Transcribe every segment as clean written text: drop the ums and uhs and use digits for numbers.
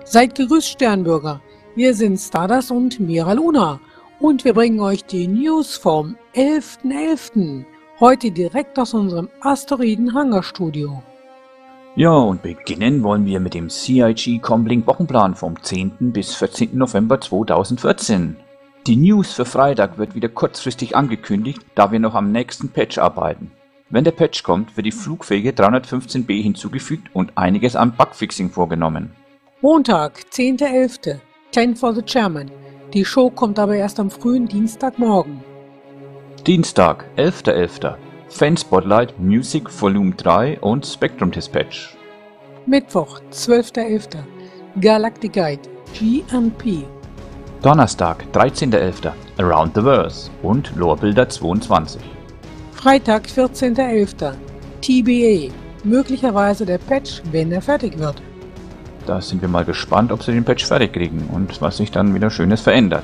Seid gegrüßt, Sternbürger. Wir sind Stardust und Mira Luna und wir bringen euch die News vom 11.11. Heute direkt aus unserem Asteroiden-Hangarstudio. Ja, und beginnen wollen wir mit dem CIG Comlink Wochenplan vom 10. bis 14. November 2014. Die News für Freitag wird wieder kurzfristig angekündigt, da wir noch am nächsten Patch arbeiten. Wenn der Patch kommt, wird die flugfähige 315B hinzugefügt und einiges an Bugfixing vorgenommen. Montag, 10.11. 10 for the Chairman. Die Show kommt aber erst am frühen Dienstagmorgen. Dienstag, 11.11. Fan Spotlight, Music Volume 3 und Spectrum Dispatch. Mittwoch, 12.11. Galactic Guide, GMP. Donnerstag, 13.11. Around the Verse und Lorbilder 22. Freitag, 14.11. TBA. Möglicherweise der Patch, wenn er fertig wird. Da sind wir mal gespannt, ob sie den Patch fertig kriegen und was sich dann wieder Schönes verändert.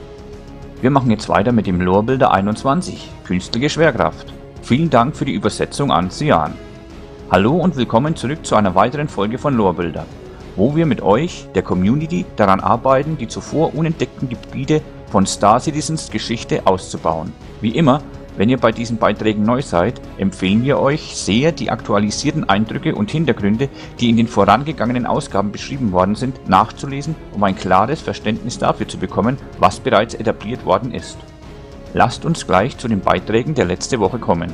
Wir machen jetzt weiter mit dem Lorbilder 21, Künstliche Schwerkraft. Vielen Dank für die Übersetzung an Sian. Hallo und willkommen zurück zu einer weiteren Folge von Lorbilder, wo wir mit euch, der Community, daran arbeiten, die zuvor unentdeckten Gebiete von Star Citizens Geschichte auszubauen. Wie immer, wenn ihr bei diesen Beiträgen neu seid, empfehlen wir euch sehr, die aktualisierten Eindrücke und Hintergründe, die in den vorangegangenen Ausgaben beschrieben worden sind, nachzulesen, um ein klares Verständnis dafür zu bekommen, was bereits etabliert worden ist. Lasst uns gleich zu den Beiträgen der letzten Woche kommen.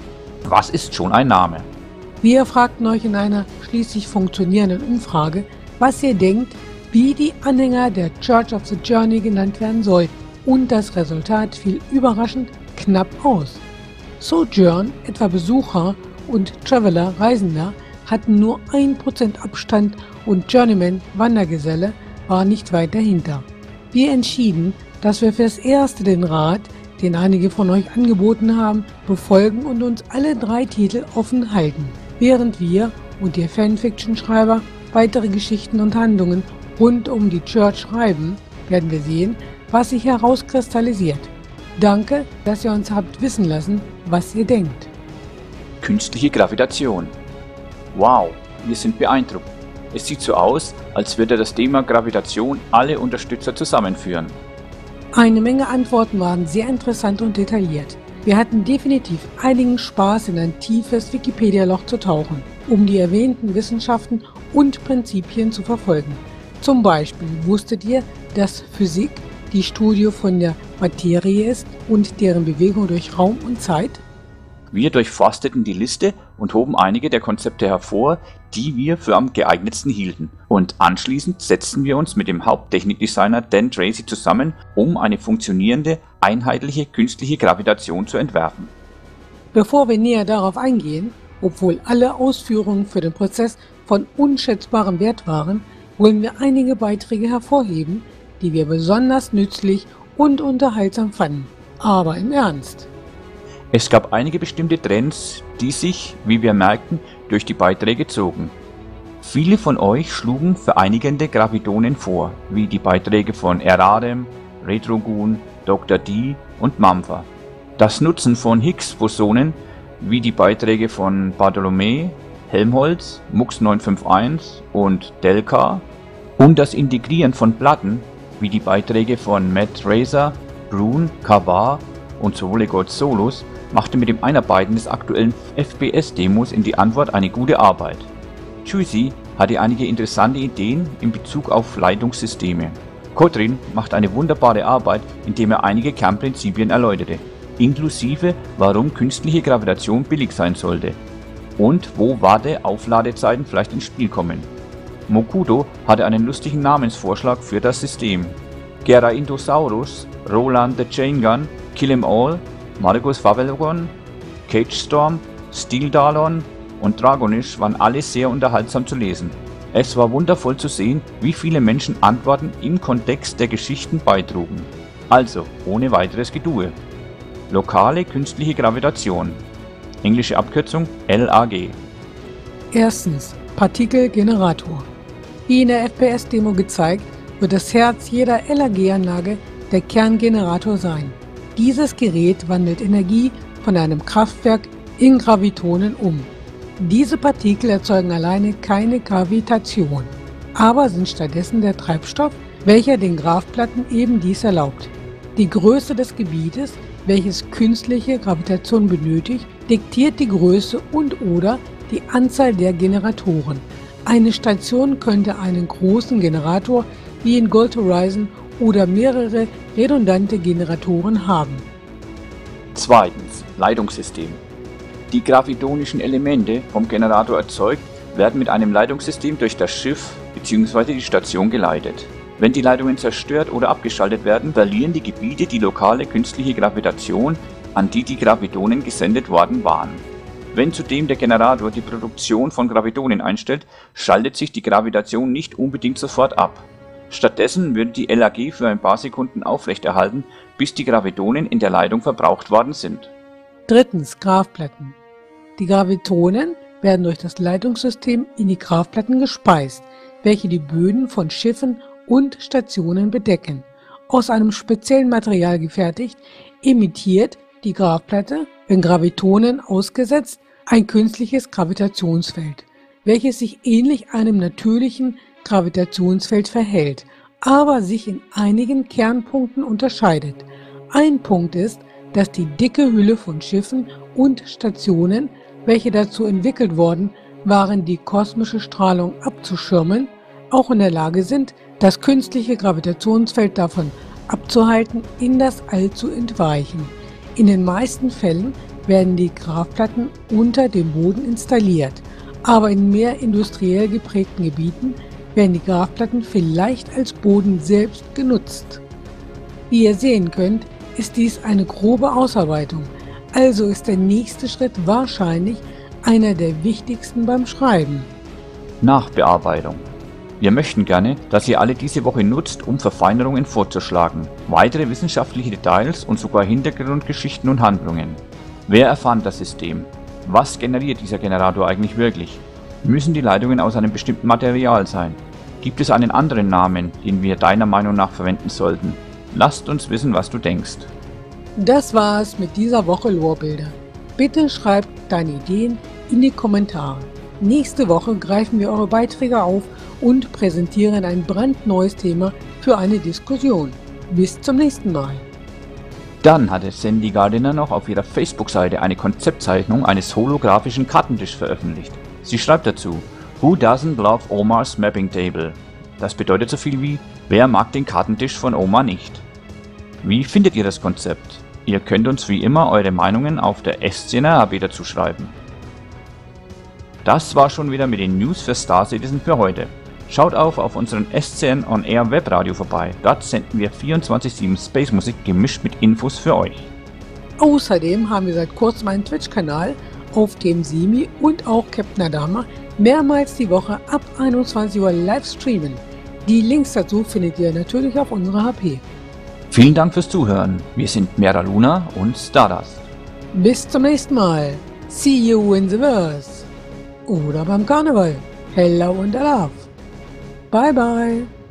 Was ist schon ein Name? Wir fragten euch in einer schließlich funktionierenden Umfrage, was ihr denkt, wie die Anhänger der Church of the Journey genannt werden sollten. Und das Resultat fiel überraschend knapp aus. Sojourn, etwa Besucher, und Traveler, Reisender, hatten nur 1% Abstand und Journeyman, Wandergeselle, war nicht weit dahinter. Wir entschieden, dass wir fürs Erste den Rat, den einige von euch angeboten haben, befolgen und uns alle 3 Titel offen halten. Während wir und ihr Fanfiction-Schreiber weitere Geschichten und Handlungen rund um die Church schreiben, werden wir sehen, was sich herauskristallisiert. Danke, dass ihr uns habt wissen lassen, was ihr denkt. Künstliche Gravitation. Wow, wir sind beeindruckt. Es sieht so aus, als würde das Thema Gravitation alle Unterstützer zusammenführen. Eine Menge Antworten waren sehr interessant und detailliert. Wir hatten definitiv einigen Spaß, in ein tiefes Wikipedia-Loch zu tauchen, um die erwähnten Wissenschaften und Prinzipien zu verfolgen. Zum Beispiel wusstet ihr, dass Physik die Studie von der Materie ist und deren Bewegung durch Raum und Zeit? Wir durchforsteten die Liste und hoben einige der Konzepte hervor, die wir für am geeignetsten hielten. Und anschließend setzten wir uns mit dem Haupttechnikdesigner Dan Tracy zusammen, um eine funktionierende, einheitliche künstliche Gravitation zu entwerfen. Bevor wir näher darauf eingehen, obwohl alle Ausführungen für den Prozess von unschätzbarem Wert waren, wollen wir einige Beiträge hervorheben, die wir besonders nützlich und unterhaltsam fanden. Aber im Ernst. Es gab einige bestimmte Trends, die sich, wie wir merkten, durch die Beiträge zogen. Viele von euch schlugen vereinigende Gravidonen vor, wie die Beiträge von Erarem, Retrogun, Dr. D und Mampfer. Das Nutzen von Higgs-Bosonen, wie die Beiträge von Bartholomew, Helmholtz, Mux 951 und Delcar, und das Integrieren von Platten, wie die Beiträge von Matt Razor, Brune, Kavar und Solegot Solus, machte mit dem Einarbeiten des aktuellen FPS-Demos in die Antwort eine gute Arbeit. Juicy hatte einige interessante Ideen in Bezug auf Leitungssysteme. Kotrin macht eine wunderbare Arbeit, indem er einige Kernprinzipien erläuterte, inklusive warum künstliche Gravitation billig sein sollte und wo Warte-Aufladezeiten vielleicht ins Spiel kommen. Mokudo hatte einen lustigen Namensvorschlag für das System. Geraindosaurus, Roland the Chain Gun, Kill 'em All, Margus Favelogon, Cage Storm, Steel Dalon und Dragonish waren alle sehr unterhaltsam zu lesen. Es war wundervoll zu sehen, wie viele Menschen Antworten im Kontext der Geschichten beitrugen. Also, ohne weiteres Gedue. Lokale künstliche Gravitation. Englische Abkürzung LAG. Erstens, Partikelgenerator. Wie in der FPS-Demo gezeigt, wird das Herz jeder LAG-Anlage der Kerngenerator sein. Dieses Gerät wandelt Energie von einem Kraftwerk in Gravitonen um. Diese Partikel erzeugen alleine keine Gravitation. aber sind stattdessen der Treibstoff, welcher den Grafplatten eben dies erlaubt. Die Größe des Gebietes, welches künstliche Gravitation benötigt, diktiert die Größe und/oder die Anzahl der Generatoren. Eine Station könnte einen großen Generator wie in Gold Horizon oder mehrere redundante Generatoren haben. Zweitens, Leitungssystem. Die gravitonischen Elemente vom Generator erzeugt, werden mit einem Leitungssystem durch das Schiff bzw. die Station geleitet. Wenn die Leitungen zerstört oder abgeschaltet werden, verlieren die Gebiete die lokale künstliche Gravitation, an die die Gravitonen gesendet worden waren. Wenn zudem der Generator die Produktion von Gravitonen einstellt, schaltet sich die Gravitation nicht unbedingt sofort ab. Stattdessen würde die LAG für ein paar Sekunden aufrechterhalten, bis die Gravitonen in der Leitung verbraucht worden sind. Drittens, Grafplatten. Die Gravitonen werden durch das Leitungssystem in die Grafplatten gespeist, welche die Böden von Schiffen und Stationen bedecken. Aus einem speziellen Material gefertigt, emittiert die Grafplatte, wenn Gravitonen ausgesetzt, ein künstliches Gravitationsfeld, welches sich ähnlich einem natürlichen Gravitationsfeld verhält, aber sich in einigen Kernpunkten unterscheidet. Ein Punkt ist, dass die dicke Hülle von Schiffen und Stationen, welche dazu entwickelt worden waren, die kosmische Strahlung abzuschirmen, auch in der Lage sind, das künstliche Gravitationsfeld davon abzuhalten, in das All zu entweichen. In den meisten Fällen werden die Grafplatten unter dem Boden installiert, aber in mehr industriell geprägten Gebieten werden die Grafplatten vielleicht als Boden selbst genutzt. Wie ihr sehen könnt, ist dies eine grobe Ausarbeitung, also ist der nächste Schritt wahrscheinlich einer der wichtigsten beim Schreiben. Nachbearbeitung. Wir möchten gerne, dass ihr alle diese Woche nutzt, um Verfeinerungen vorzuschlagen, weitere wissenschaftliche Details und sogar Hintergrundgeschichten und Handlungen. Wer erfand das System? Was generiert dieser Generator eigentlich wirklich? Müssen die Leitungen aus einem bestimmten Material sein? Gibt es einen anderen Namen, den wir deiner Meinung nach verwenden sollten? Lasst uns wissen, was du denkst. Das war's mit dieser Woche Lorbilder. Bitte schreibt deine Ideen in die Kommentare. Nächste Woche greifen wir eure Beiträge auf und präsentieren ein brandneues Thema für eine Diskussion. Bis zum nächsten Mal. Dann hatte Sandy Gardiner noch auf ihrer Facebook-Seite eine Konzeptzeichnung eines holographischen Kartentisches veröffentlicht. Sie schreibt dazu: Who doesn't love Omar's Mapping Table? Das bedeutet so viel wie: Wer mag den Kartentisch von Omar nicht? Wie findet ihr das Konzept? Ihr könnt uns wie immer eure Meinungen auf der SCNRHB dazu schreiben. Das war schon wieder mit den News für Star Citizen für heute. Schaut auf unseren SCN On Air Webradio vorbei. Dort senden wir 24/7 Space Musik gemischt mit Infos für euch. Außerdem haben wir seit kurzem einen Twitch-Kanal, auf dem Simi und auch Captain Adama mehrmals die Woche ab 21 Uhr live streamen. Die Links dazu findet ihr natürlich auf unserer HP. Vielen Dank fürs Zuhören. Wir sind Mera Luna und Stardust. Bis zum nächsten Mal. See you in the verse. Oder beim Karneval. Hello und Alaf. Bye bye.